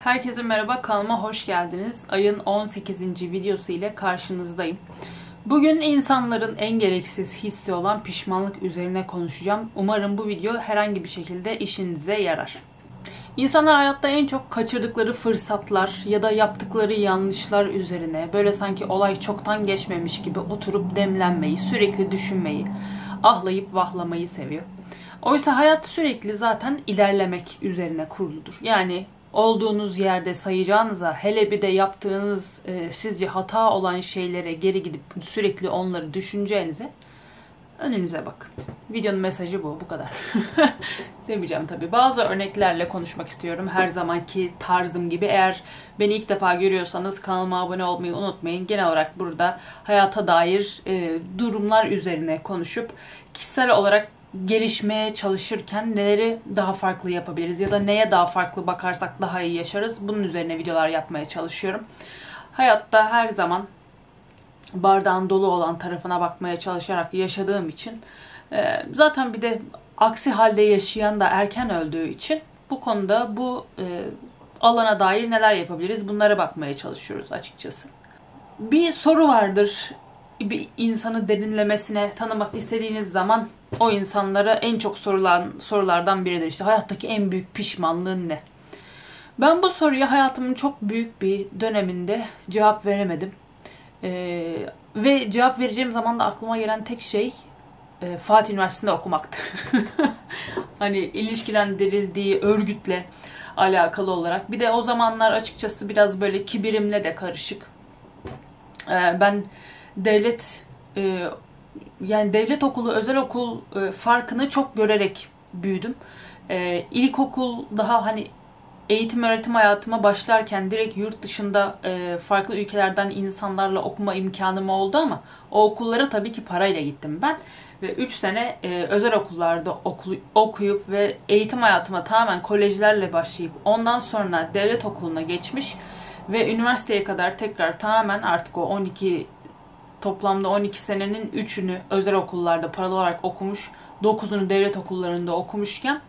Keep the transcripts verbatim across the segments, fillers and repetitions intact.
Herkese merhaba, kanalıma hoş geldiniz. Ayın on sekizinci videosu ile karşınızdayım. Bugün insanların en gereksiz hissi olan pişmanlık üzerine konuşacağım. Umarım bu video herhangi bir şekilde işinize yarar. İnsanlar hayatta en çok kaçırdıkları fırsatlar ya da yaptıkları yanlışlar üzerine böyle sanki olay çoktan geçmemiş gibi oturup demlenmeyi, sürekli düşünmeyi, ahlayıp vahlamayı seviyor. Oysa hayat sürekli zaten ilerlemek üzerine kuruludur. Yani olduğunuz yerde sayacağınıza, hele bir de yaptığınız e, sizce hata olan şeylere geri gidip sürekli onları düşüneceğinize önünüze bakın. Videonun mesajı bu, bu kadar. Demeyeceğim tabii. Bazı örneklerle konuşmak istiyorum. Her zamanki tarzım gibi. Eğer beni ilk defa görüyorsanız kanalıma abone olmayı unutmayın. Genel olarak burada hayata dair e, durumlar üzerine konuşup kişisel olarak gelişmeye çalışırken neleri daha farklı yapabiliriz ya da neye daha farklı bakarsak daha iyi yaşarız. Bunun üzerine videolar yapmaya çalışıyorum. Hayatta her zaman bardağın dolu olan tarafına bakmaya çalışarak yaşadığım için e, zaten bir de aksi halde yaşayan da erken öldüğü için bu konuda bu e, alana dair neler yapabiliriz bunlara bakmaya çalışıyoruz açıkçası. Bir soru vardır. Bir insanı derinlemesine tanımak istediğiniz zaman o insanlara en çok sorulan sorulardan biridir. İşte hayattaki en büyük pişmanlığın ne? Ben bu soruya hayatımın çok büyük bir döneminde cevap veremedim. Ee, ve cevap vereceğim zaman da aklıma gelen tek şey e, Fatih Üniversitesi'nde okumaktı. Hani ilişkilendirildiği örgütle alakalı olarak. Bir de o zamanlar açıkçası biraz böyle kibirimle de karışık. Ee, ben devlet e, yani devlet okulu, özel okul e, farkını çok görerek büyüdüm. E, ilkokul daha hani eğitim öğretim hayatıma başlarken direkt yurt dışında e, farklı ülkelerden insanlarla okuma imkanım oldu ama o okullara tabii ki parayla gittim ben. Ve üç sene e, özel okullarda okul, okuyup ve eğitim hayatıma tamamen kolejlerle başlayıp ondan sonra devlet okuluna geçmiş ve üniversiteye kadar tekrar tamamen artık o on iki toplamda on iki senenin üçünü özel okullarda paralı olarak okumuş, dokuzunu devlet okullarında okumuşken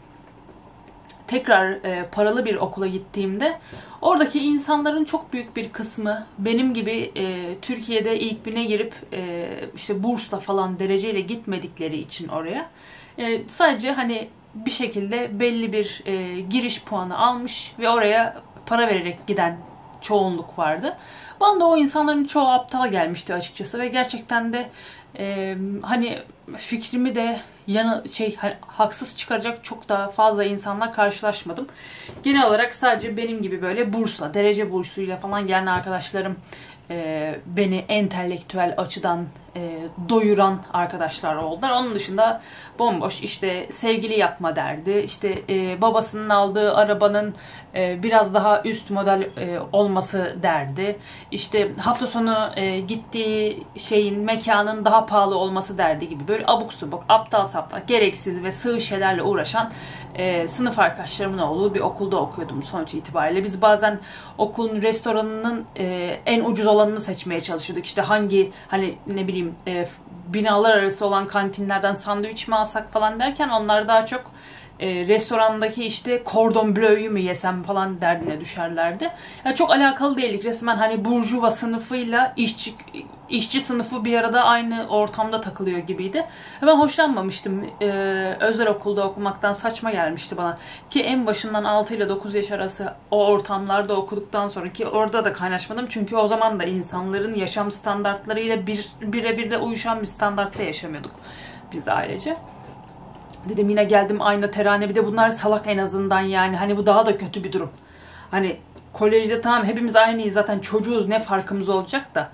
tekrar e, paralı bir okula gittiğimde oradaki insanların çok büyük bir kısmı benim gibi e, Türkiye'de ilk bine girip e, işte bursla falan dereceyle gitmedikleri için oraya e, sadece hani bir şekilde belli bir e, giriş puanı almış ve oraya para vererek giden çoğunluk vardı. Bana da o insanların çoğu aptal gelmişti açıkçası ve gerçekten de e, hani fikrimi de yanı şey hani, haksız çıkaracak çok daha fazla insanla karşılaşmadım. Genel olarak sadece benim gibi böyle bursla, derece bursuyla falan gelen arkadaşlarım e, beni entelektüel açıdan e, doyuran arkadaşlar oldular. Onun dışında bomboş işte sevgili yapma derdi. İşte e, babasının aldığı arabanın e, biraz daha üst model e, olması derdi. İşte hafta sonu e, gittiği şeyin, mekanın daha pahalı olması derdi gibi böyle abuk subuk, aptal saptal, gereksiz ve sığ şeylerle uğraşan e, sınıf arkadaşlarımın olduğu bir okulda okuyordum sonuç itibariyle. Biz bazen okulun restoranının e, en ucuz olanını seçmeye çalışıyorduk. İşte hangi hani ne bileyim e, binalar arası olan kantinlerden sandviç mi alsak falan derken onlar daha çok e, restorandaki işte cordon bleu'yu mu yesem falan derdine düşerlerdi. Yani çok alakalı değildik. Resmen hani burjuva sınıfıyla işçi işçi sınıfı bir arada aynı ortamda takılıyor gibiydi. Ben hoşlanmamıştım. Ee, özel okulda okumaktan saçma gelmişti bana. Ki en başından altı ile dokuz yaş arası o ortamlarda okuduktan sonra ki orada da kaynaşmadım. Çünkü o zaman da insanların yaşam standartlarıyla bir, birebir de uyuşan bir standartta yaşamıyorduk biz ailece. Dedim yine geldim aynı terane, bir de bunlar salak en azından yani. Hani bu daha da kötü bir durum. Hani kolejde tamam hepimiz aynıyız zaten, çocuğuz, ne farkımız olacak da.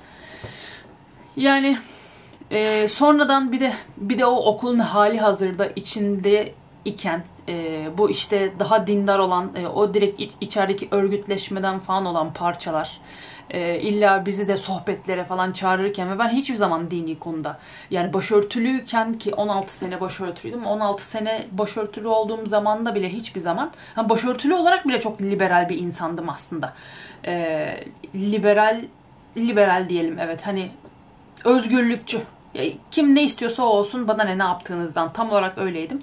Yani e, sonradan bir de bir de o okulun hali hazırda içinde iken e, bu işte daha dindar olan e, o direkt iç, içerideki örgütleşmeden falan olan parçalar e, illa bizi de sohbetlere falan çağırırken ve ben hiçbir zaman dini konuda yani başörtülüyken, ki on altı sene başörtülüydüm, on altı sene başörtülü olduğum zamanda bile hiçbir zaman yani başörtülü olarak bile çok liberal bir insandım aslında. E, liberal liberal diyelim, evet, hani özgürlükçü. Kim ne istiyorsa o olsun, bana ne ne yaptığınızdan, tam olarak öyleydim.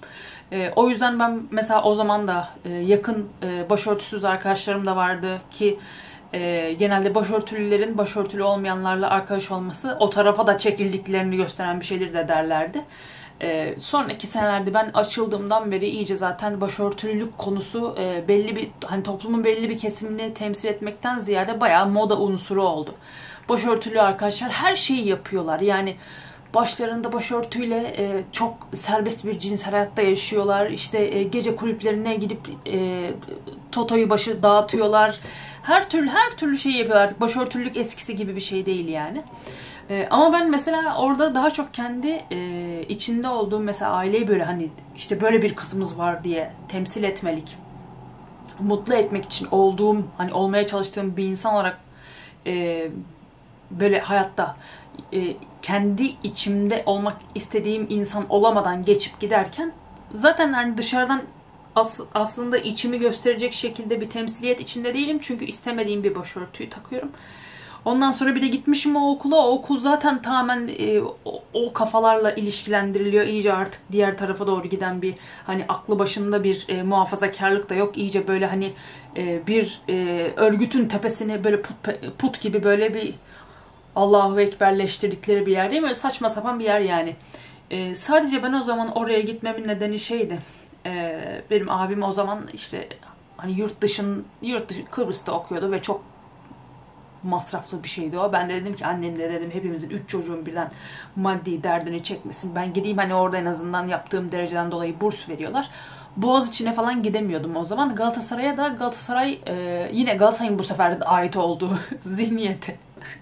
E, o yüzden ben mesela o zaman da e, yakın e, başörtüsüz arkadaşlarım da vardı ki e, genelde başörtülülerin başörtülü olmayanlarla arkadaş olması o tarafa da çekildiklerini gösteren bir şeydir de derlerdi. E, sonraki senelerde ben açıldığımdan beri iyice zaten başörtülülük konusu e, belli bir hani toplumun belli bir kesimini temsil etmekten ziyade bayağı moda unsuru oldu. Başörtülü arkadaşlar her şeyi yapıyorlar. Yani başlarında başörtüyle e, çok serbest bir cinsel hayatta yaşıyorlar. İşte e, gece kulüplerine gidip e, totoyu başı dağıtıyorlar. Her türlü her türlü şeyi yapıyorlar. Artık başörtülülük eskisi gibi bir şey değil yani. E, ama ben mesela orada daha çok kendi e, içinde olduğum mesela aileyi böyle hani işte böyle bir kızımız var diye temsil etmelik, mutlu etmek için olduğum hani olmaya çalıştığım bir insan olarak e, böyle hayatta e, kendi içimde olmak istediğim insan olamadan geçip giderken zaten hani dışarıdan as, aslında içimi gösterecek şekilde bir temsiliyet içinde değilim. Çünkü istemediğim bir başörtüyü takıyorum. Ondan sonra bir de gitmişim o okula. O okul zaten tamamen e, o, o kafalarla ilişkilendiriliyor. İyice artık diğer tarafa doğru giden bir hani aklı başında bir e, muhafazakarlık da yok. İyice böyle hani e, bir e, örgütün tepesine böyle put, put gibi böyle bir Allahu Ekberleştirdikleri bir yer değil mi? Böyle saçma sapan bir yer yani. Ee, sadece ben o zaman oraya gitmemin nedeni şeydi. Ee, benim abim o zaman işte hani yurt dışın yurt dışı Kıbrıs'ta okuyordu ve çok masraflı bir şeydi o. Ben de dedim ki annem de dedim hepimizin üç çocuğun birden maddi derdini çekmesin. Ben gideyim hani orada en azından yaptığım dereceden dolayı burs veriyorlar. Boğaziçi'ne falan gidemiyordum o zaman. Galatasaray'a da Galatasaray e, yine Galatasaray'ın bu sefer de ait olduğu zihniyeti.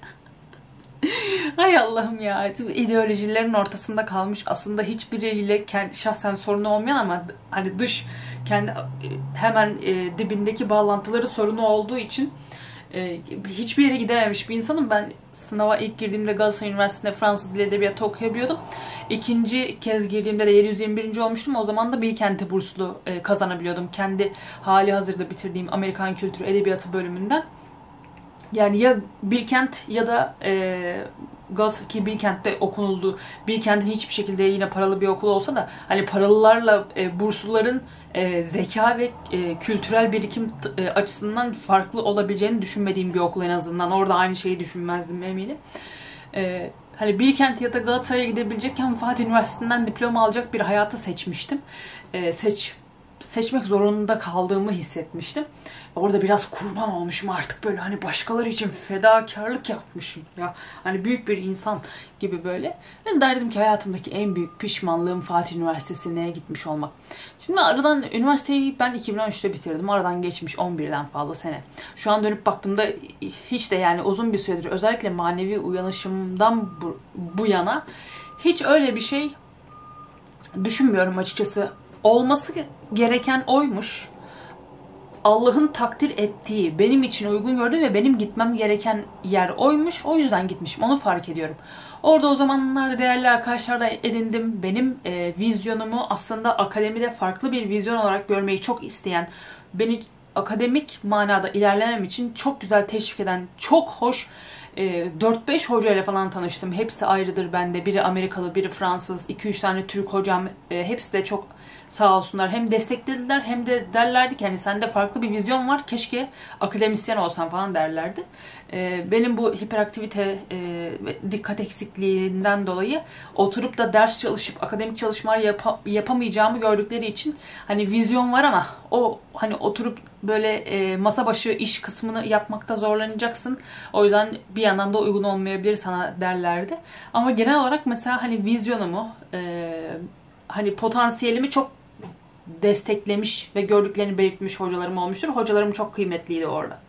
Hay Allah'ım ya. İdeolojilerin ortasında kalmış. Aslında hiçbiriyle kendi, şahsen sorunu olmayan ama hani dış kendi hemen e, dibindeki bağlantıları sorunu olduğu için e, hiçbir yere gidememiş bir insanım. Ben sınava ilk girdiğimde Galatasaray Üniversitesi'nde Fransız Dili Edebiyatı okuyabiliyordum. İkinci kez girdiğimde de yedi yüz yirmi birinci olmuştum. O zaman da Bilkent'e burslu e, kazanabiliyordum. Kendi hali hazırda bitirdiğim Amerikan Kültürü Edebiyatı bölümünden. Yani ya Bilkent ya da e, Galatasaray ki Bilkent'te okunuldu. Bilkent'in hiçbir şekilde yine paralı bir okul olsa da hani paralılarla e, bursluların e, zeka ve e, kültürel birikim e, açısından farklı olabileceğini düşünmediğim bir okul en azından. Orada aynı şeyi düşünmezdim eminim. E, hani Bilkent ya da Galatasaray'a gidebilecekken Fatih Üniversitesi'nden diploma alacak bir hayatı seçmiştim. E, seç seçmek zorunda kaldığımı hissetmiştim. Orada biraz kurban olmuşum artık böyle hani başkaları için fedakarlık yapmışım ya. Hani büyük bir insan gibi böyle. Ben derdim ki hayatımdaki en büyük pişmanlığım Fatih Üniversitesi'ne gitmiş olmak. Şimdi aradan üniversiteyi ben iki bin on üçte bitirdim. Aradan geçmiş on birden fazla sene. Şu an dönüp baktığımda hiç de yani uzun bir süredir özellikle manevi uyanışımdan bu, bu yana hiç öyle bir şey düşünmüyorum açıkçası. Olması gereken oymuş. Allah'ın takdir ettiği, benim için uygun gördüğü ve benim gitmem gereken yer oymuş. O yüzden gitmişim. Onu fark ediyorum. Orada o zamanlar değerli arkadaşlar da edindim. Benim e, vizyonumu aslında akademide farklı bir vizyon olarak görmeyi çok isteyen, beni akademik manada ilerlemem için çok güzel teşvik eden, çok hoş e, dört beş hocayla falan tanıştım. Hepsi ayrıdır bende. Biri Amerikalı, biri Fransız, iki üç tane Türk hocam. E, hepsi de çok sağ olsunlar. Hem desteklediler hem de derlerdi ki hani sende farklı bir vizyon var. Keşke akademisyen olsan falan derlerdi. E, benim bu hiperaktivite e, ve dikkat eksikliğinden dolayı oturup da ders çalışıp akademik çalışmalar yap yapamayacağımı gördükleri için hani vizyon var ama o hani oturup böyle e, masa başı iş kısmını yapmakta zorlanacaksın. O yüzden bir yandan da uygun olmayabilir sana derlerdi. Ama genel olarak mesela hani vizyonumu e, hani potansiyelimi çok desteklemiş ve gördüklerini belirtmiş hocalarım olmuştur. Hocalarım çok kıymetliydi orada.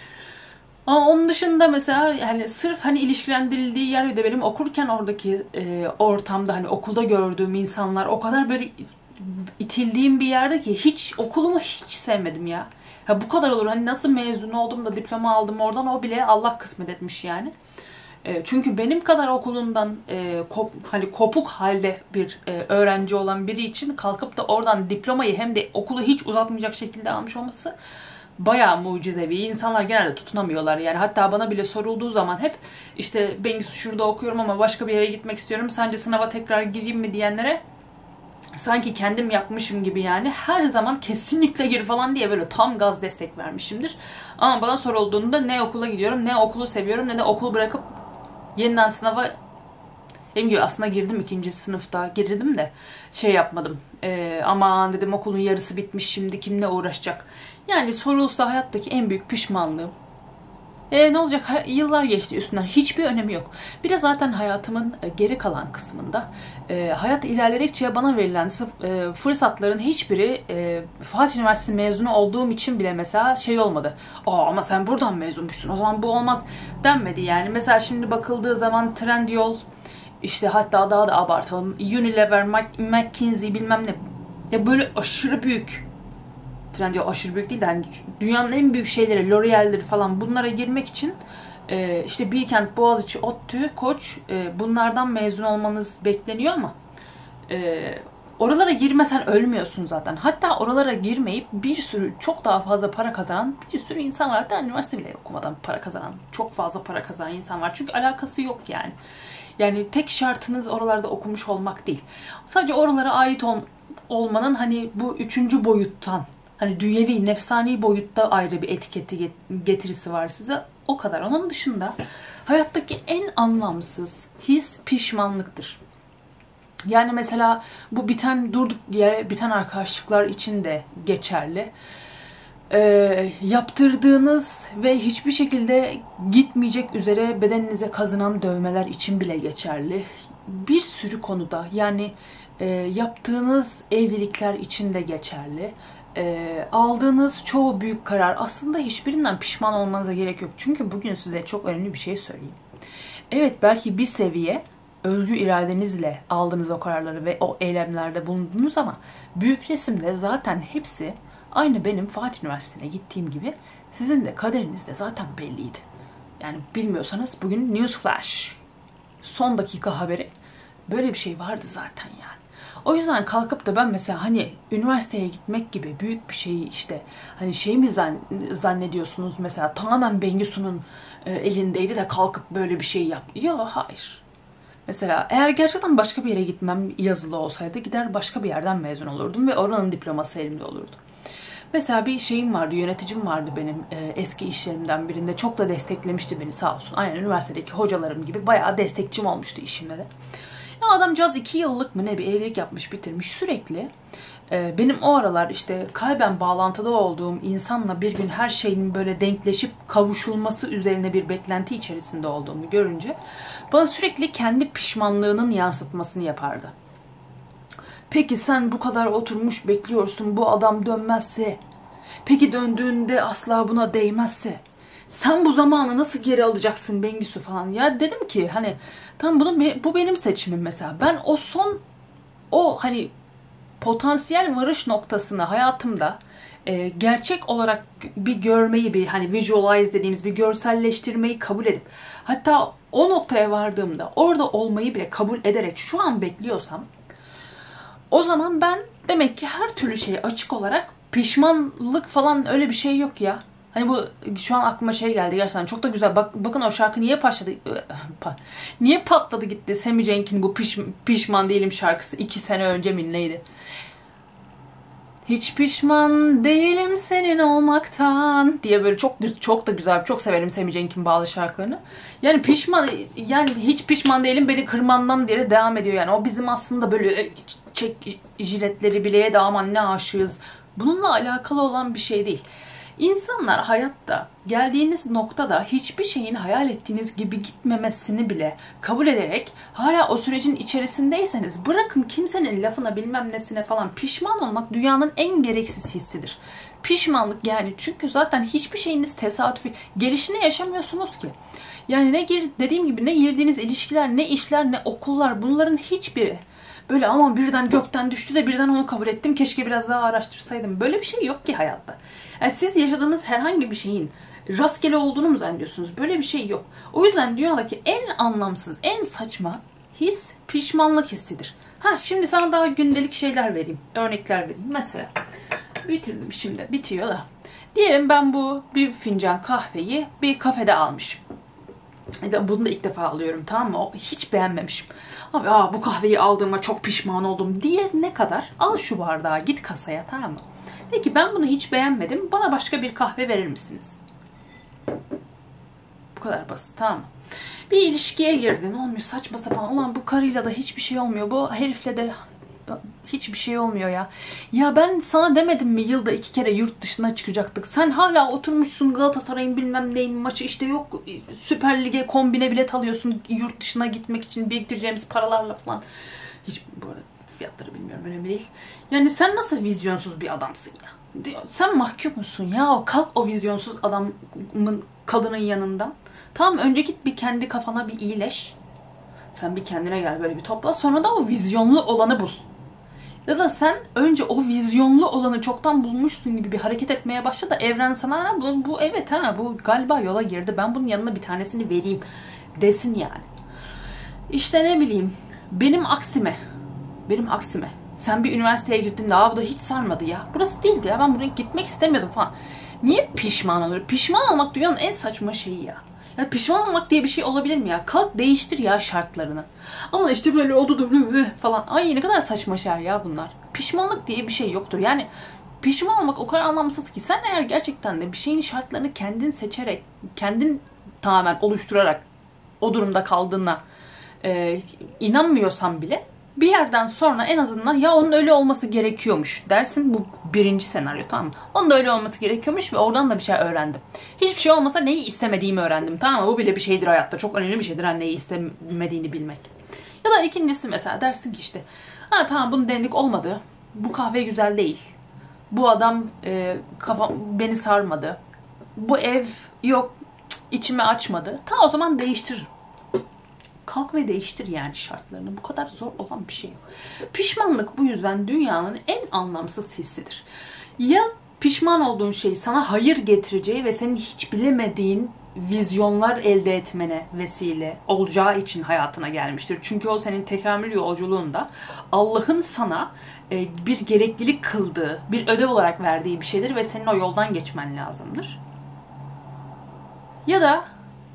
Ama onun dışında mesela hani sırf hani ilişkilendirildiği yer bir de benim okurken oradaki e, ortamda hani okulda gördüğüm insanlar o kadar böyle itildiğim bir yerde ki hiç okulumu hiç sevmedim ya. Ha bu kadar olur hani nasıl mezun oldum da diploma aldım oradan o bile Allah kısmet etmiş yani. E, çünkü benim kadar okulundan e, kop, hani kopuk halde bir e, öğrenci olan biri için kalkıp da oradan diplomayı hem de okulu hiç uzatmayacak şekilde almış olması bayağı mucizevi. İnsanlar genelde tutunamıyorlar yani. Hatta bana bile sorulduğu zaman hep işte ben şurada okuyorum ama başka bir yere gitmek istiyorum. Sence sınava tekrar gireyim mi diyenlere sanki kendim yapmışım gibi yani her zaman kesinlikle gir falan diye böyle tam gaz destek vermişimdir. Ama bana sorulduğunda ne okula gidiyorum, ne okulu seviyorum, ne de okulu bırakıp yeniden sınava, benim gibi aslında girdim ikinci sınıfta girdim de şey yapmadım. Ee, aman dedim okulun yarısı bitmiş, şimdi kimle uğraşacak. Yani sorulsa hayattaki en büyük pişmanlığım. E, ne olacak? Yıllar geçti üstünden. Hiçbir önemi yok. Bir de zaten hayatımın geri kalan kısmında e, hayat ilerledikçe bana verilen e, fırsatların hiçbiri e, Fatih Üniversitesi mezunu olduğum için bile mesela şey olmadı. Aa ama sen buradan mezunmuşsun, o zaman bu olmaz denmedi yani. Mesela şimdi bakıldığı zaman Trendyol, işte hatta daha da abartalım, Unilever, McKinsey bilmem ne. Ya böyle aşırı büyük, Trendyol aşırı büyük değil de yani dünyanın en büyük şeyleri, L'Oreal'leri falan, bunlara girmek için e, işte Bilkent, Boğaziçi, ODTÜ, Koç, e, bunlardan mezun olmanız bekleniyor ama e, oralara girmesen ölmüyorsun zaten. Hatta oralara girmeyip bir sürü çok daha fazla para kazanan bir sürü insan var. Hatta üniversite bile okumadan para kazanan, çok fazla para kazanan insan var. Çünkü alakası yok yani. Yani tek şartınız oralarda okumuş olmak değil. Sadece oralara ait ol, olmanın hani bu üçüncü boyuttan, hani dünyevi, nefsani boyutta ayrı bir etiketi getirisi var size. O kadar. Onun dışında hayattaki en anlamsız his pişmanlıktır. Yani mesela bu biten, durduk yere biten arkadaşlıklar için de geçerli. Ee, yaptırdığınız ve hiçbir şekilde gitmeyecek üzere bedeninize kazınan dövmeler için bile geçerli. Bir sürü konuda yani e, yaptığınız evlilikler için de geçerli. E, aldığınız çoğu büyük karar, aslında hiçbirinden pişman olmanıza gerek yok. Çünkü bugün size çok önemli bir şey söyleyeyim. Evet, belki bir seviye özgür iradenizle aldığınız o kararları ve o eylemlerde bulundunuz ama büyük resimde zaten hepsi aynı benim Fatih Üniversitesi'ne gittiğim gibi sizin de kaderinizde zaten belliydi. Yani bilmiyorsanız bugün Newsflash, son dakika haberi, böyle bir şey vardı zaten yani. O yüzden kalkıp da ben mesela hani üniversiteye gitmek gibi büyük bir şeyi işte hani şey mi zannediyorsunuz, mesela tamamen Bengisu'nun elindeydi de kalkıp böyle bir şey yaptı. Yok, hayır. Mesela eğer gerçekten başka bir yere gitmem yazılı olsaydı gider başka bir yerden mezun olurdum ve oranın diploması elimde olurdu. Mesela bir şeyim vardı, yöneticim vardı benim e, eski işlerimden birinde. Çok da desteklemişti beni sağ olsun. Aynen üniversitedeki hocalarım gibi bayağı destekçim olmuştu işimde de. Ya adamcağız iki yıllık mı ne bir evlilik yapmış, bitirmiş sürekli. E, benim o aralar işte kalben bağlantıda olduğum insanla bir gün her şeyin böyle denkleşip kavuşulması üzerine bir beklenti içerisinde olduğumu görünce bana sürekli kendi pişmanlığının yansıtmasını yapardı. Peki sen bu kadar oturmuş bekliyorsun, bu adam dönmezse? Peki döndüğünde asla buna değmezse? Sen bu zamanı nasıl geri alacaksın Bengisu falan? Ya dedim ki hani tam bunu, bu benim seçimim mesela. Ben o son, o hani potansiyel varış noktasını hayatımda e, gerçek olarak bir görmeyi, bir hani visualize dediğimiz bir görselleştirmeyi kabul edip hatta o noktaya vardığımda orada olmayı bile kabul ederek şu an bekliyorsam, o zaman ben demek ki her türlü şeye açık olarak, pişmanlık falan öyle bir şey yok ya. Hani bu şu an aklıma şey geldi gerçekten çok da güzel. Bak, bakın o şarkı niye patladı, niye patladı gitti Sammy Cenk'in bu piş, pişman değilim şarkısı iki sene önce mi neydi? Hiç pişman değilim senin olmaktan diye böyle çok çok da güzel, çok severim Sammy Cenk'in bazı şarkılarını. Yani pişman, yani hiç pişman değilim beni kırmandan diye devam ediyor yani. O bizim aslında böyle çek jiletleri bileğe de aman ne aşığız. Bununla alakalı olan bir şey değil. İnsanlar hayatta geldiğiniz noktada hiçbir şeyin hayal ettiğiniz gibi gitmemesini bile kabul ederek hala o sürecin içerisindeyseniz bırakın kimsenin lafına bilmem nesine falan, pişman olmak dünyanın en gereksiz hissidir. Pişmanlık yani, çünkü zaten hiçbir şeyiniz tesadüfi, gelişini yaşamıyorsunuz ki. Yani ne gir, dediğim gibi ne girdiğiniz ilişkiler, ne işler, ne okullar, bunların hiçbiri böyle aman birden gökten düştü de birden onu kabul ettim, keşke biraz daha araştırsaydım. Böyle bir şey yok ki hayatta. Yani siz yaşadığınız herhangi bir şeyin rastgele olduğunu mu zannediyorsunuz? Böyle bir şey yok. O yüzden dünyadaki en anlamsız, en saçma his pişmanlık hissidir. Ha, şimdi sana daha gündelik şeyler vereyim. Örnekler vereyim. Mesela bitirdim şimdi. Bitiyor da. Diyelim ben bu bir fincan kahveyi bir kafede almışım. Bunu da ilk defa alıyorum, tamam mı? Hiç beğenmemişim. Abi aa, bu kahveyi aldığıma çok pişman oldum diye ne kadar? Al şu bardağı, git kasaya, tamam mı? De ki ben bunu hiç beğenmedim. Bana başka bir kahve verir misiniz? Bu kadar basit, tamam mı? Bir ilişkiye girdin, olmuyor, saçma sapan. Ulan bu karıyla da hiçbir şey olmuyor. Bu herifle de hiçbir şey olmuyor ya. Ya ben sana demedim mi yılda iki kere yurt dışına çıkacaktık. Sen hala oturmuşsun Galatasaray'ın bilmem neyin maçı, işte yok Süper Lig'e kombine bilet alıyorsun yurt dışına gitmek için biriktireceğimiz paralarla falan. Hiç bu arada fiyatları bilmiyorum, önemli değil. Yani sen nasıl vizyonsuz bir adamsın ya? Sen mahkum musun ya? Kalk o vizyonsuz adamın, kadının yanından. Tamam, önce git bir kendi kafana bir iyileş. Sen bir kendine gel, böyle bir topla. Sonra da o vizyonlu olanı bul. Ya da sen önce o vizyonlu olanı çoktan bulmuşsun gibi bir hareket etmeye başla da evren sana ha, bu, bu evet ha bu galiba yola girdi. Ben bunun yanına bir tanesini vereyim desin yani. İşte ne bileyim, benim aksime. Benim aksime. Sen bir üniversiteye girdin de bu da hiç sarmadı ya. Burası değildi ya, ben buraya gitmek istemiyordum falan. Niye pişman olur? Pişman olmak dünyanın en saçma şeyi ya. Ya pişman olmak diye bir şey olabilir mi ya? Kalk değiştir ya şartlarını. Ama işte böyle oldu da falan. Ay ne kadar saçma şeyler ya bunlar. Pişmanlık diye bir şey yoktur. Yani pişman olmak o kadar anlamsız ki. Sen eğer gerçekten de bir şeyin şartlarını kendin seçerek, kendin tamamen oluşturarak o durumda kaldığına e, inanmıyorsan bile bir yerden sonra en azından ya onun öyle olması gerekiyormuş dersin. Bu birinci senaryo, tamam mı? Onun da öyle olması gerekiyormuş ve oradan da bir şey öğrendim. Hiçbir şey olmasa neyi istemediğimi öğrendim, tamam mı? Bu bile bir şeydir hayatta. Çok önemli bir şeydir hani neyi istemediğini bilmek. Ya da ikincisi mesela dersin ki işte ha tamam bunun denlik olmadı. Bu kahve güzel değil. Bu adam e, kafam beni sarmadı. Bu ev yok içimi açmadı. Ta o zaman değiştiririm. Kalk ve değiştir yani şartlarını. Bu kadar zor olan bir şey yok. Pişmanlık bu yüzden dünyanın en anlamsız hissidir. Ya pişman olduğun şey sana hayır getireceği ve senin hiç bilemediğin vizyonlar elde etmene vesile olacağı için hayatına gelmiştir. Çünkü o senin tekamül yolculuğunda Allah'ın sana bir gereklilik kıldığı, bir ödev olarak verdiği bir şeydir ve senin o yoldan geçmen lazımdır. Ya da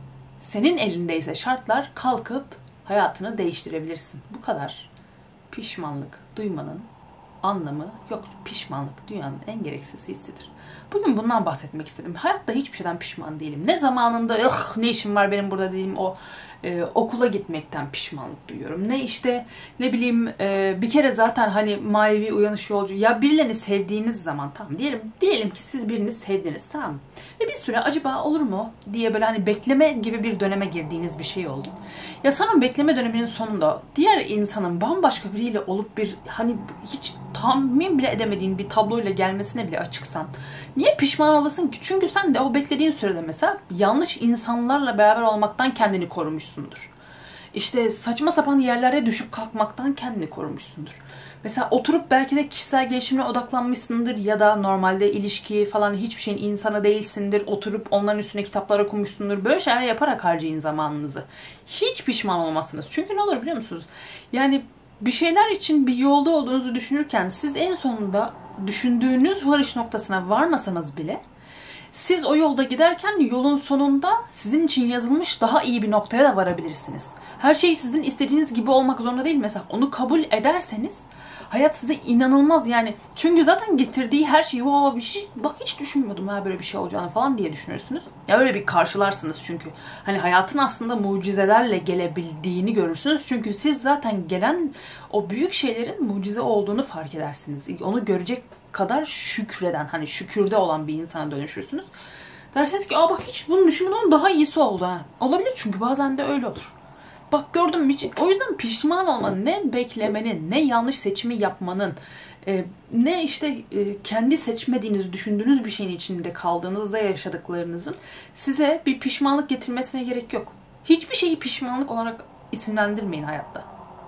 senin elindeyse şartlar, kalkıp hayatını değiştirebilirsin. Bu kadar. Pişmanlık duymanın anlamı yok. Pişmanlık dünyanın en gereksiz hissidir. Bugün bundan bahsetmek istedim. Hayatta hiçbir şeyden pişman değilim. Ne zamanında ıh ne işim var benim burada dediğim o e, okula gitmekten pişmanlık duyuyorum. Ne işte ne bileyim e, bir kere zaten hani manevi uyanış yolcu ya birilerini sevdiğiniz zaman tamam diyelim diyelim ki siz birini sevdiniz, tamam mı? Ve bir süre acaba olur mu diye böyle hani bekleme gibi bir döneme girdiğiniz bir şey oldu. Ya sana bekleme döneminin sonunda diğer insanın bambaşka biriyle olup bir hani hiç tahmin bile edemediğin bir tabloyla gelmesine bile açıksan niye pişman olasın ki? Çünkü sen de o beklediğin sürede mesela yanlış insanlarla beraber olmaktan kendini korumuşsundur. İşte saçma sapan yerlere düşüp kalkmaktan kendini korumuşsundur. Mesela oturup belki de kişisel gelişimine odaklanmışsındır ya da normalde ilişki falan hiçbir şeyin insanı değilsindir. Oturup onların üstüne kitaplar okumuşsundur. Böyle şeyler yaparak harcayın zamanınızı. Hiç pişman olmazsınız. Çünkü ne olur biliyor musunuz? Yani bir şeyler için bir yolda olduğunuzu düşünürken siz en sonunda düşündüğünüz varış noktasına varmasanız bile siz o yolda giderken yolun sonunda sizin için yazılmış daha iyi bir noktaya da varabilirsiniz. Her şey sizin istediğiniz gibi olmak zorunda değil. Mesela onu kabul ederseniz hayat size inanılmaz yani. Çünkü zaten getirdiği her şeyi wow, bir şey, bak hiç düşünmüyordum ha böyle bir şey olacağını falan diye düşünürsünüz. Ya öyle bir karşılarsınız çünkü. Hani hayatın aslında mucizelerle gelebildiğini görürsünüz. Çünkü siz zaten gelen o büyük şeylerin mucize olduğunu fark edersiniz. Onu görecek kadar şükreden, hani şükürde olan bir insana dönüşürsünüz. Dersiniz ki aa bak hiç bunu düşünmeden daha iyisi oldu ha. Olabilir çünkü bazen de öyle olur. Bak gördün mü hiç, o yüzden pişman olmanın, ne beklemenin, ne yanlış seçimi yapmanın, e, ne işte e, kendi seçmediğinizi düşündüğünüz bir şeyin içinde kaldığınızda yaşadıklarınızın size bir pişmanlık getirmesine gerek yok. Hiçbir şeyi pişmanlık olarak isimlendirmeyin hayatta.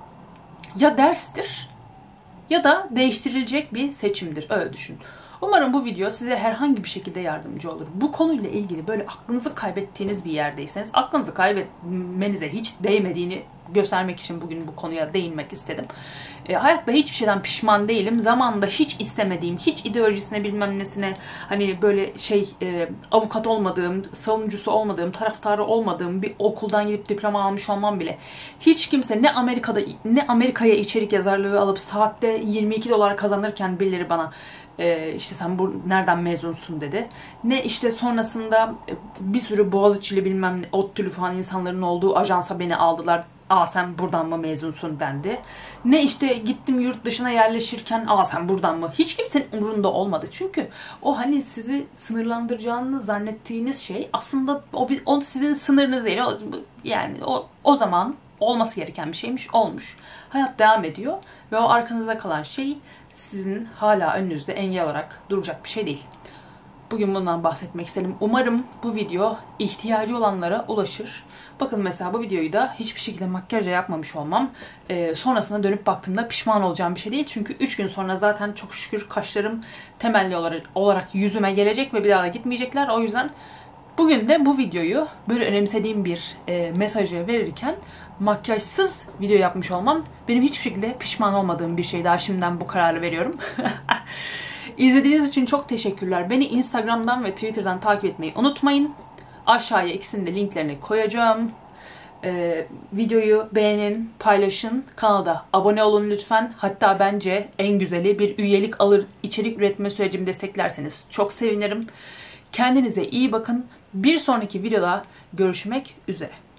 Ya derstir ya da değiştirilecek bir seçimdir. Öyle düşün. Umarım bu video size herhangi bir şekilde yardımcı olur. Bu konuyla ilgili böyle aklınızı kaybettiğiniz bir yerdeyseniz, aklınızı kaybetmenize hiç değmediğini göstermek için bugün bu konuya değinmek istedim. E, hayatta hiçbir şeyden pişman değilim. Zamanında hiç istemediğim, hiç ideolojisine bilmem nesine hani böyle şey e, avukat olmadığım, savunucusu olmadığım, taraftarı olmadığım bir okuldan gidip diploma almış olmam bile hiç kimse ne Amerika'da ne Amerika'ya içerik yazarlığı alıp saatte yirmi iki dolar kazanırken birileri bana e, işte sen bu nereden mezunsun dedi. Ne işte sonrasında bir sürü Boğaziçi'li bilmem ne ODTÜ'lü falan insanların olduğu ajansa beni aldılar. Aa sen buradan mı mezunsun dendi. Ne işte gittim yurt dışına yerleşirken aa sen buradan mı? Hiç kimsenin umurunda olmadı. Çünkü o hani sizi sınırlandıracağını zannettiğiniz şey aslında o, o sizin sınırınız değil. O, yani o, o zaman olması gereken bir şeymiş, olmuş. Hayat devam ediyor ve o arkanızda kalan şey sizin hala önünüzde engel olarak duracak bir şey değil. Bugün bundan bahsetmek istedim. Umarım bu video ihtiyacı olanlara ulaşır. Bakın mesela bu videoyu da hiçbir şekilde makyajla yapmamış olmam e, sonrasında dönüp baktığımda pişman olacağım bir şey değil. Çünkü üç gün sonra zaten çok şükür kaşlarım temelli olarak, olarak yüzüme gelecek ve bir daha da gitmeyecekler. O yüzden bugün de bu videoyu böyle önemsediğim bir e, mesajı verirken makyajsız video yapmış olmam benim hiçbir şekilde pişman olmadığım bir şey. Daha şimdiden bu kararı veriyorum. İzlediğiniz için çok teşekkürler. Beni Instagram'dan ve Twitter'dan takip etmeyi unutmayın. Aşağıya ikisinin de linklerini koyacağım. Ee, videoyu beğenin, paylaşın. Kanala abone olun lütfen. Hatta bence en güzeli bir üyelik alır, içerik üretme sürecimi desteklerseniz çok sevinirim. Kendinize iyi bakın. Bir sonraki videoda görüşmek üzere.